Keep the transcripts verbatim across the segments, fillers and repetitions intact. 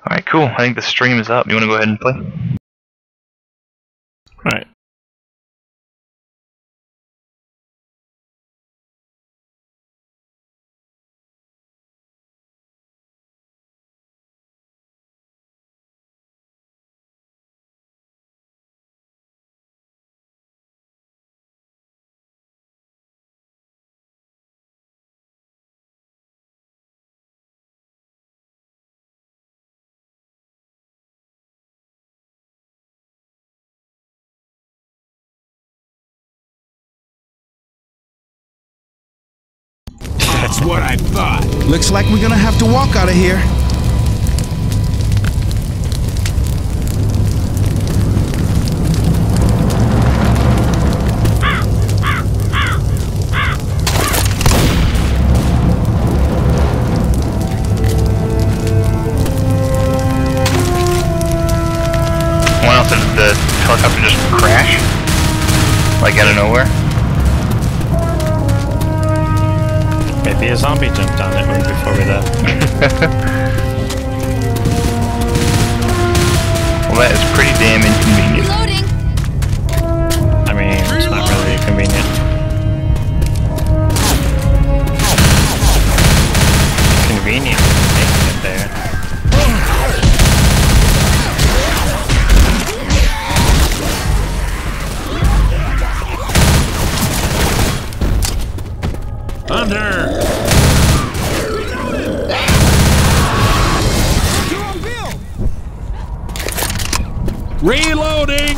Alright, cool. I think the stream is up. You want to go ahead and play? Alright. That's what I thought. Looks like we're gonna have to walk out of here. What else, did the helicopter just crash? Like out of nowhere? Maybe a zombie jumped on it right before we left. Well, that is pretty damn inconvenient. Reloading. I mean, it's not really convenient. Convenient making it there. Hunter! Reloading!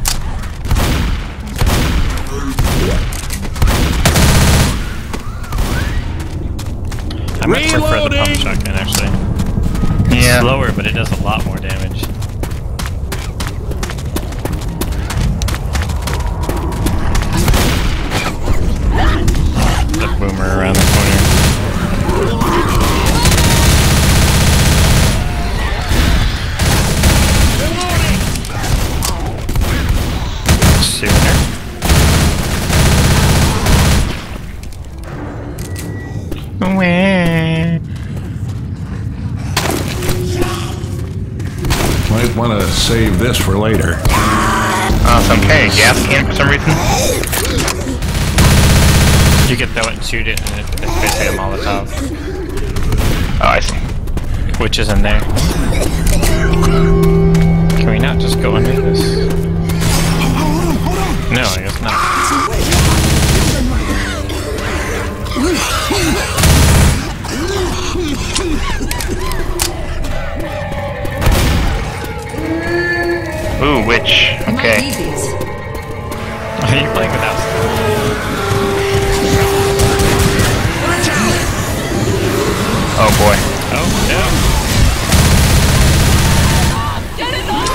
I much prefer the pump shotgun actually. It's Yeah. slower, but it does a lot more damage. The boomer around the corner. Sooner. Might want to save this for later. Uh, so I'm carrying a gas can for some reason. You can throw it and shoot it, and it's basically a Molotov. Oh, I see. Which is in there. Can we not just go under this? No, I guess not. Ooh, witch. I might Okay. need these. Are you playing without stuff? Oh boy. Oh, no. Get it on!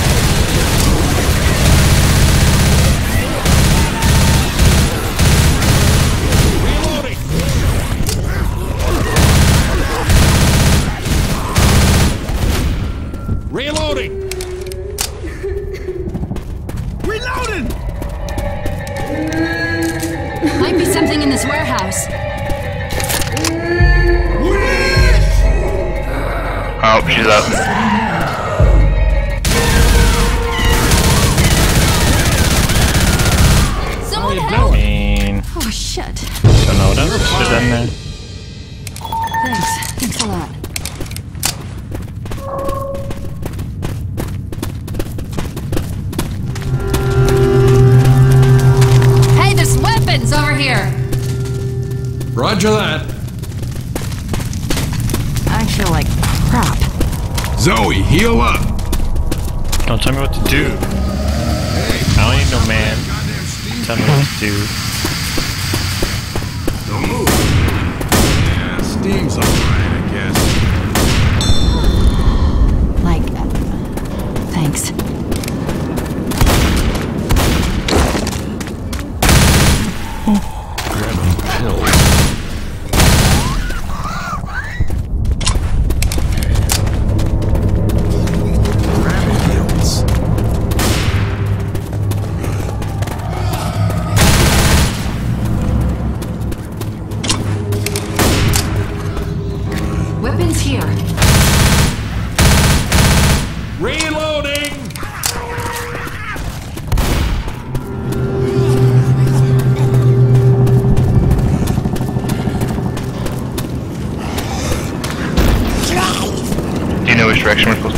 Reloading! Reloading! Might be something in this warehouse. Oh, she's up. Someone I help! mean, Oh shit. don't know what else is in there. Thanks. Thanks a lot. Hey, there's weapons over here! Roger that. I feel like crap. Zoe, heal up. Don't tell me what to do. I don't need no man. Tell me what to do. Don't move. Yeah, steam's alright, I guess. Like, uh, thanks. Grabbing pills. Grabbing pills. Weapons here.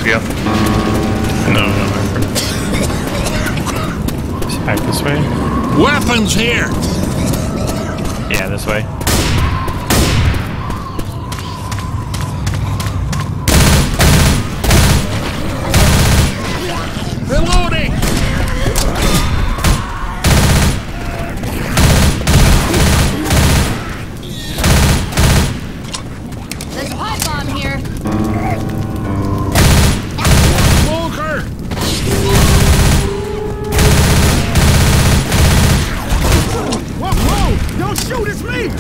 go. No, no, no. Back this way? Weapons here! Yeah, this way. Reloading! There's a pipe bomb here. Smoker! Whoa, whoa! Don't shoot, it's me!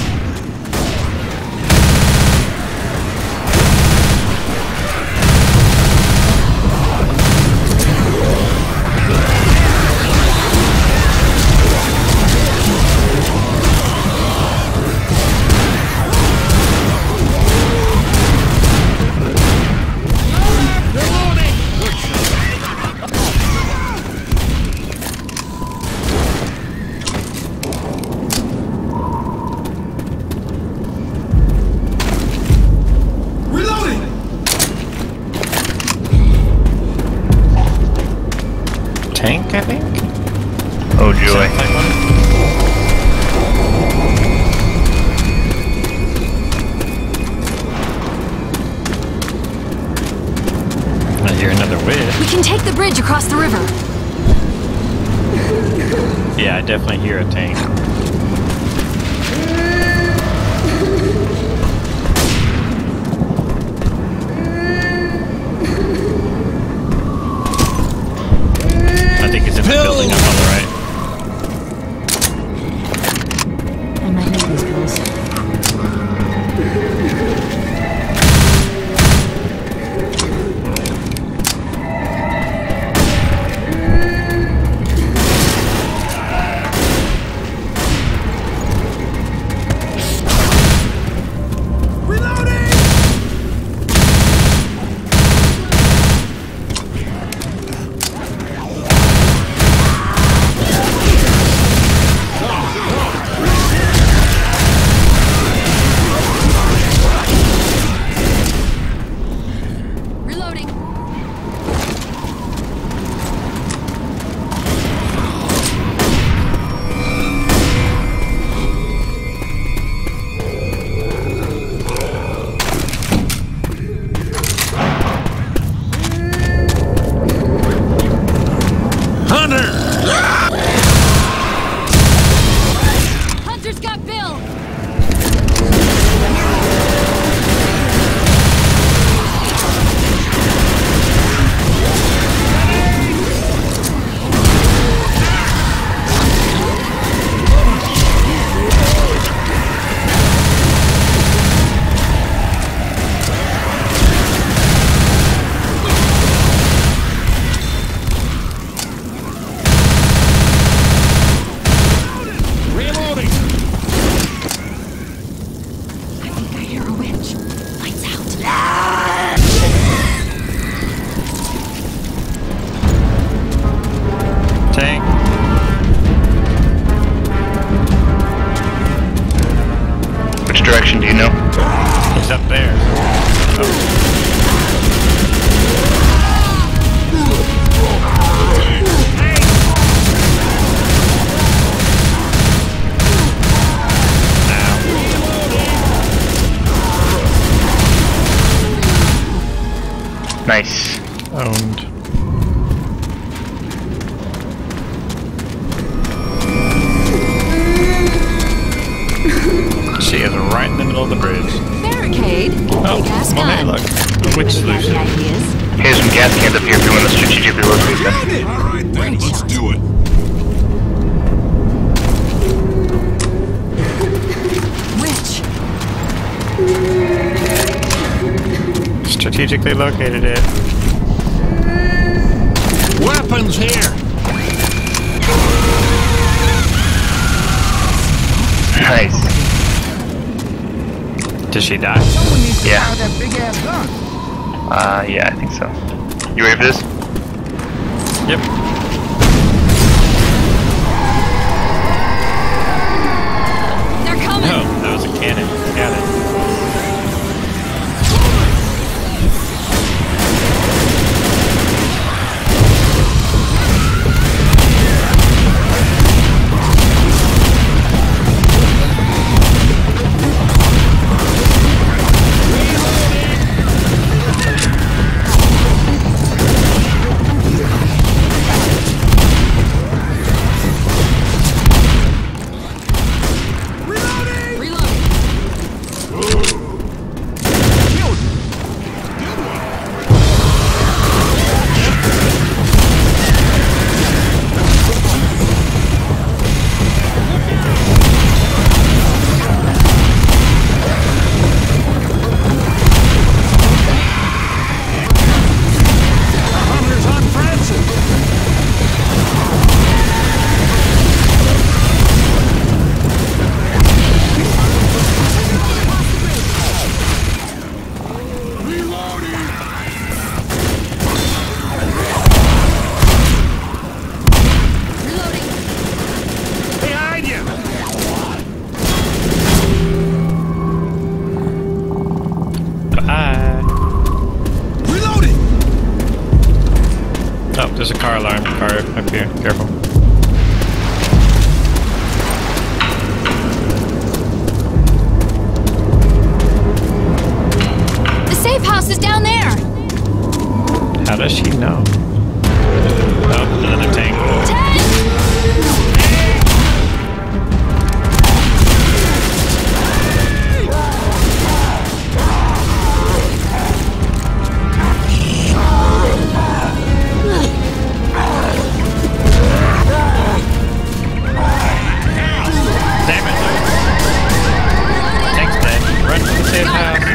Tank, I think? Oh joy. I hear another whiz. We can take the bridge across the river. Yeah, I definitely hear a tank. I think it's in the building up on the right. I might need these pills. Reloading. Hunter! Hunter's got Bill. Reloading! I think I hear a witch. Lights out. Tank. Which direction do you know? He's up there. Oh. Nice. Owned. She is right in the middle of the bridge. Barricade. Oh, Big ass well, hey, gun. look. A witch Got solution. any ideas? Here's some gas cans up here if you want to strategically locate them. Alright then, let's do it. Witch. Strategically located it. Weapons here! Nice. Did she die? Someone needs to Yeah. fire that big ass gun. Uh, yeah, I think so. You ready for this? Yep. They're coming. No, that was a cannon. Got it. car up here. Careful. The safe house is down there! How does she know? Oh, another tank. Ted! Damn it! Tank's dead. Run to the safe house.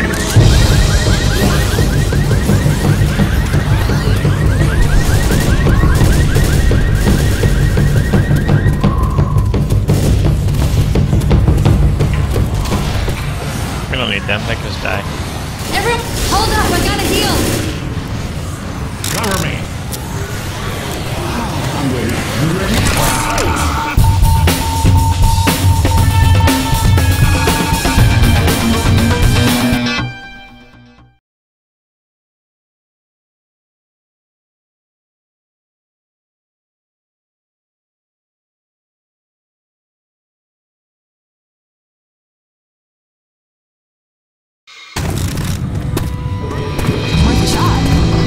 We don't need them. They can just die. Everyone, hold up, I got a deal! Cover me. I'm ready. You ready? Worth a shot.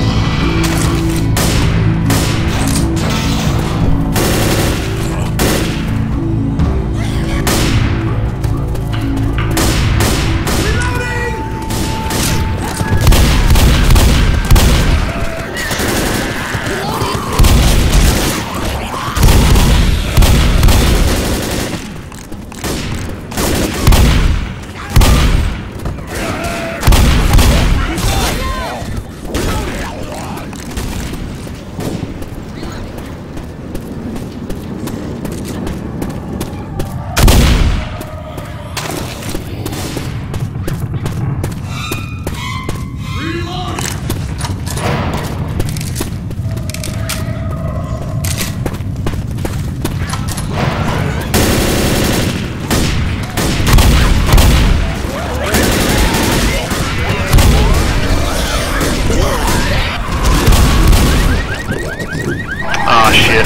Aw, shit.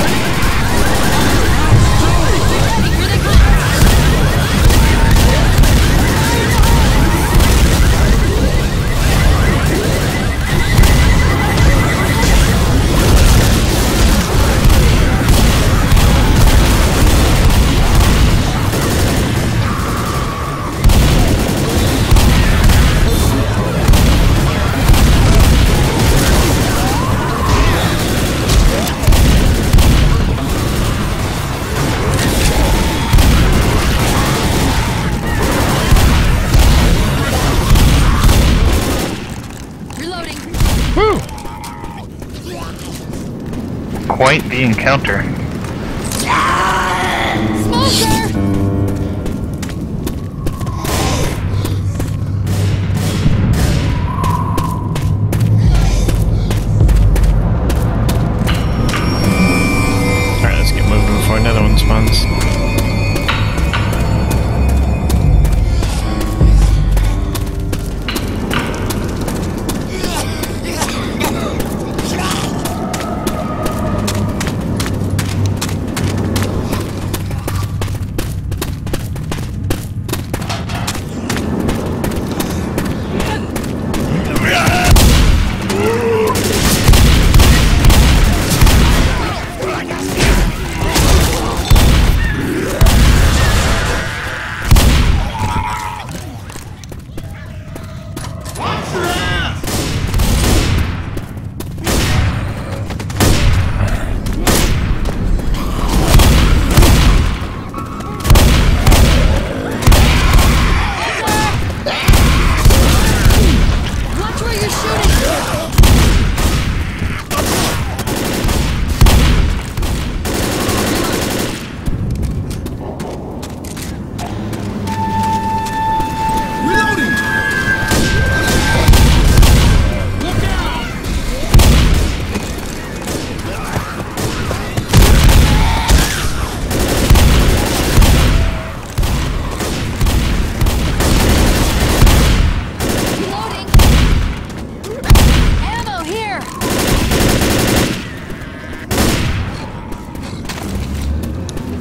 Reloading. Quite the encounter. Smoker! Alright, let's get moving before another one spawns.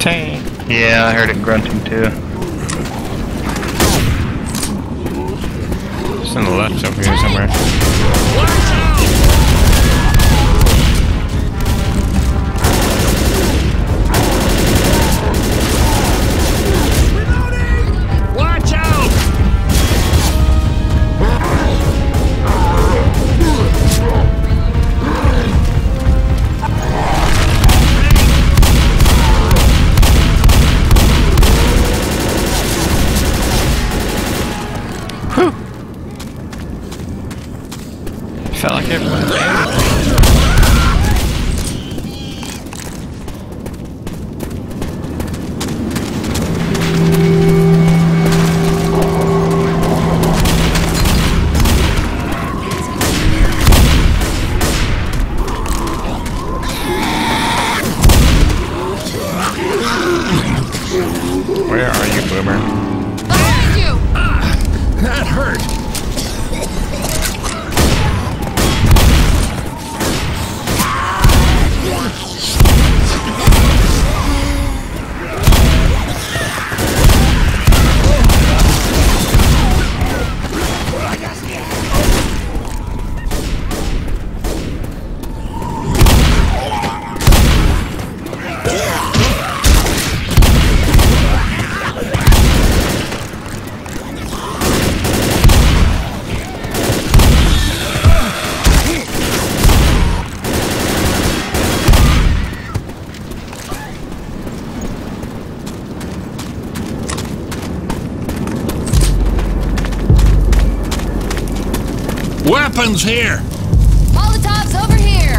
Tank. Yeah, I heard it grunting too. It's on the left over here somewhere. Watch out! Felt like everyone. Where are you, Boomer? Behind you! That hurt! Weapons here! Molotovs over here!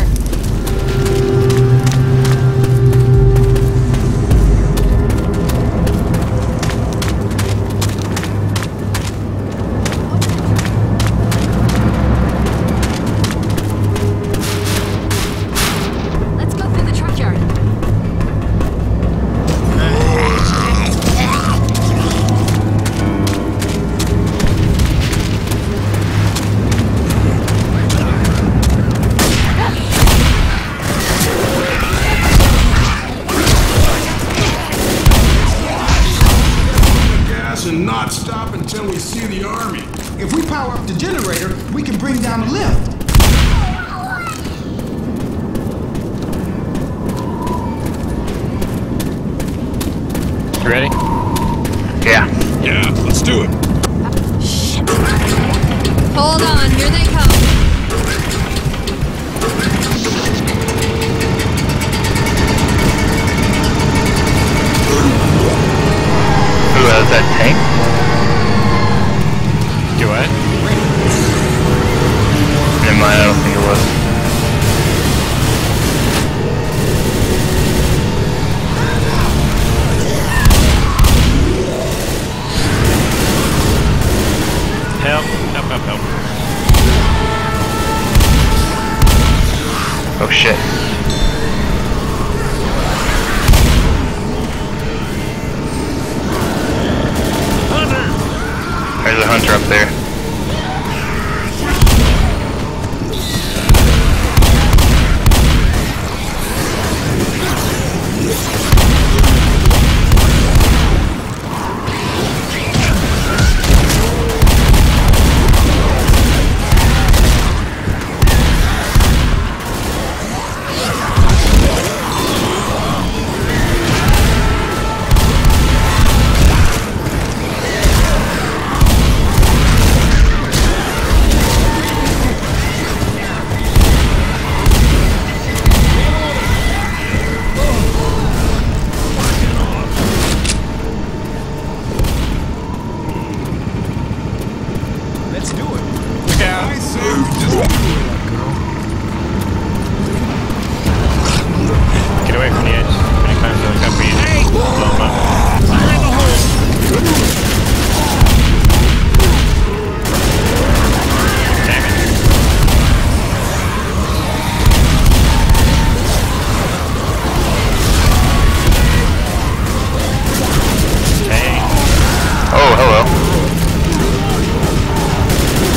Let's go through the truck yard. And not stop until we see the army. If we power up the generator, we can bring down the lift. You ready? Yeah. Yeah, let's do it. Shit. Hold on, here they come. Who has that tank? Do what? Never mind, I don't think it was. Help, help, help, help. Oh shit. There's a hunter up there. Let's do it. Yeah. I say we just do it, girl. Get away from the edge. Many times I got beat. Blow him up. Fire in the hole! Damn it. Hey. Oh, hello.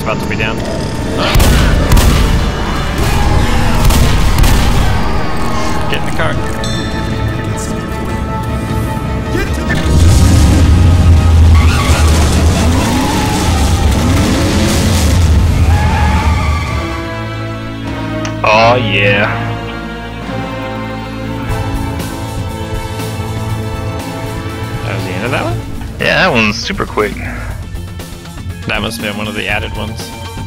about to be down. Get in the car. Get to Oh yeah. That was the end of that one? Yeah, that one's super quick. That must have been one of the added ones.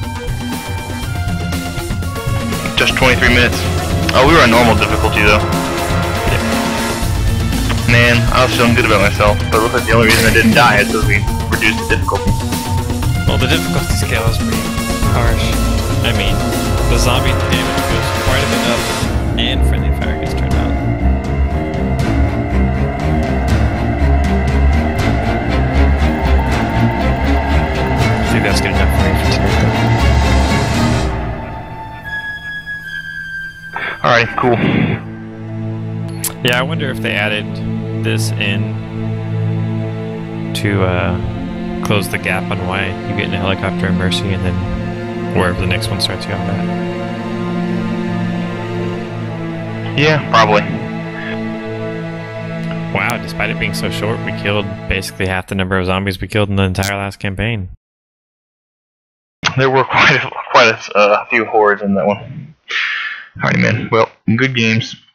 Just twenty-three minutes. Oh, we were on normal difficulty though. Yep. Man, I was feeling good about myself, but it looks like the only reason I didn't die is because we reduced the difficulty. Well, the difficulty scale is pretty harsh. I mean, the zombie damage goes quite a bit up, and friendly fire gets turned on. I think that's good enough for me for today. Alright, cool. Yeah, I wonder if they added this in to uh, close the gap on why you get in a helicopter in Mercy and then wherever the next one starts you on that. Yeah, probably. Wow, despite it being so short, we killed basically half the number of zombies we killed in the entire last campaign. There were quite a, quite a uh, few hordes in that one. Alrighty, man. Well, good games.